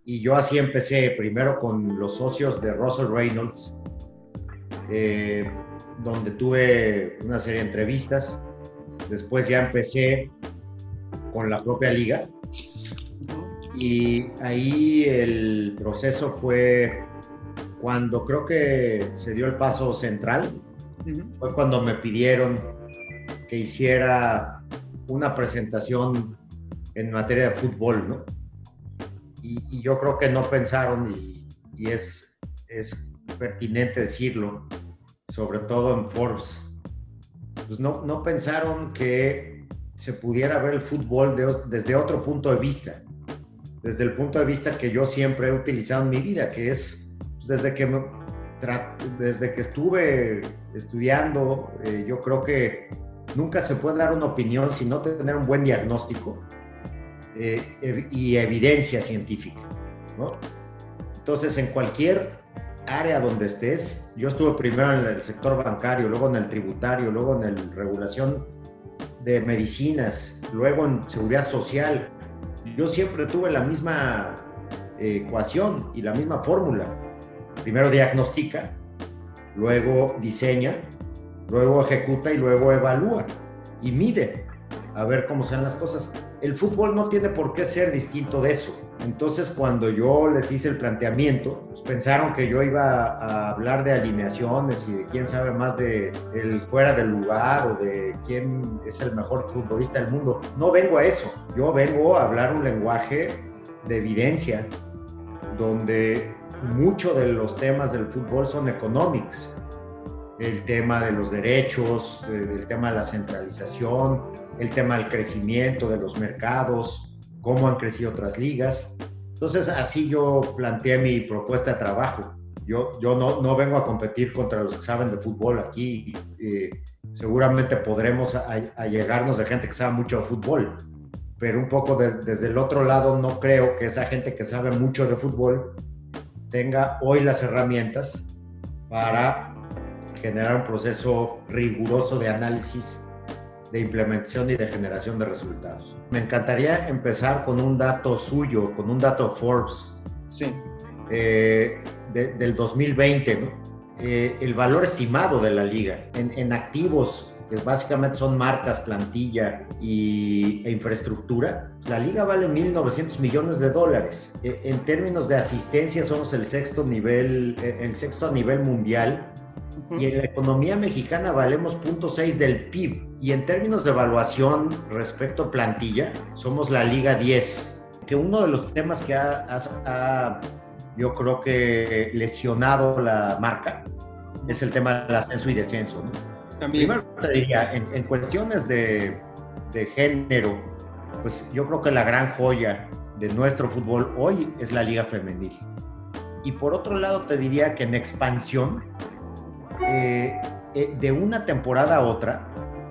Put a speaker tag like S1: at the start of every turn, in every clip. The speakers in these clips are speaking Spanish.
S1: Y yo así empecé, primero con los socios de Russell Reynolds, eh, donde tuve una serie de entrevistas. Después ya empecé con la propia liga y ahí el proceso fue cuando creo que se dio el paso central, fue cuando me pidieron que hiciera una presentación en materia de fútbol, ¿no? Y yo creo que no pensaron, y es pertinente decirlo, sobre todo en Forbes, pues no pensaron que se pudiera ver el fútbol desde otro punto de vista, desde el punto de vista que yo siempre he utilizado en mi vida, que es pues, desde que estuve estudiando, yo creo que nunca se puede dar una opinión sin no tener un buen diagnóstico y evidencia científica, ¿no? Entonces, en cualquier área donde estés, yo estuve primero en el sector bancario, luego en el tributario, luego en la regulación de medicinas, luego en seguridad social. Yo siempre tuve la misma ecuación y la misma fórmula. Primero diagnostica, luego diseña, luego ejecuta y luego evalúa y mide a ver cómo son las cosas. El fútbol no tiene por qué ser distinto de eso. Entonces, cuando yo les hice el planteamiento, pues pensaron que yo iba a hablar de alineaciones y de quién sabe más de el fuera del lugar o de quién es el mejor futbolista del mundo. No vengo a eso. Yo vengo a hablar un lenguaje de evidencia donde muchos de los temas del fútbol son economics. El tema de los derechos, el tema de la centralización, el tema del crecimiento de los mercados, cómo han crecido otras ligas. Entonces, así yo planteé mi propuesta de trabajo. Yo no vengo a competir contra los que saben de fútbol aquí. Seguramente podremos allegarnos de gente que sabe mucho de fútbol, pero un poco desde el otro lado no creo que esa gente que sabe mucho de fútbol tenga hoy las herramientas para generar un proceso riguroso de análisis, de implementación y de generación de resultados. Me encantaría empezar con un dato suyo, con un dato Forbes,
S2: sí.
S1: Del 2020, ¿no? El valor estimado de la liga en activos, que básicamente son marcas, plantilla e infraestructura. La liga vale $1,900 millones. En términos de asistencia somos el sexto a nivel mundial. Y en la economía mexicana valemos 0.6 del PIB. Y en términos de evaluación respecto a plantilla, somos la Liga 10. Que uno de los temas que yo creo que lesionado la marca es el tema del ascenso y descenso, ¿no?
S2: También.
S1: Primero te diría, en cuestiones de género, pues yo creo que la gran joya de nuestro fútbol hoy es la Liga Femenil. Y por otro lado te diría que en expansión, de una temporada a otra,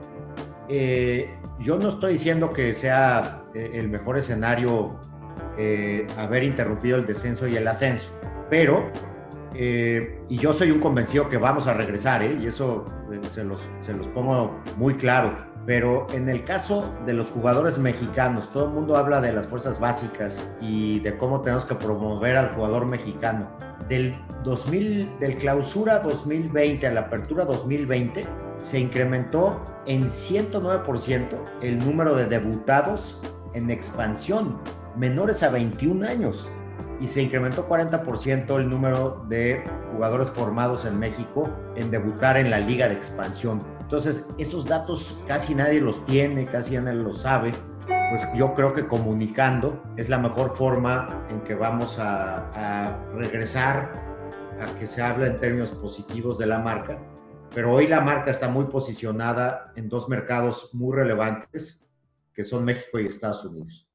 S1: yo no estoy diciendo que sea el mejor escenario haber interrumpido el descenso y el ascenso, pero y yo soy un convencido que vamos a regresar, y eso se los pongo muy claro, pero en el caso de los jugadores mexicanos, todo el mundo habla de las fuerzas básicas y de cómo tenemos que promover al jugador mexicano. Del clausura 2020 a la apertura 2020 se incrementó en 109% el número de debutados en expansión menores a 21 años y se incrementó 40% el número de jugadores formados en México en debutar en la liga de expansión. Entonces, esos datos casi nadie los tiene, casi nadie los sabe. Pues yo creo que comunicando es la mejor forma en que vamos a regresar a que se hable en términos positivos de la marca. Pero hoy la marca está muy posicionada en dos mercados muy relevantes, que son México y Estados Unidos.